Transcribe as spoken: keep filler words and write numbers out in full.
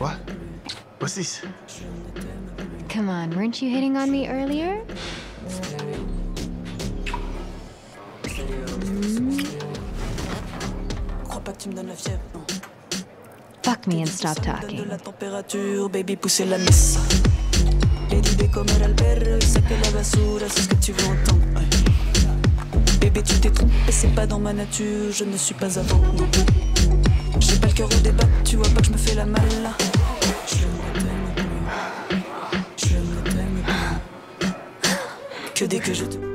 What? What's this? Come on, weren't you hitting on me earlier? Fuck me and stop talking. Baby, pousser la messe. Lady B comme l'albert, sac la basura, c'est ce que tu veux entendre. Bébé, tu t'es trompé, c'est pas dans ma nature, je ne suis pas avant. J'ai pas le cœur au débat, tu vois pas que je me fais la malle là. Je ne t'aime plus, je ne t'aime plus. Que dès que je te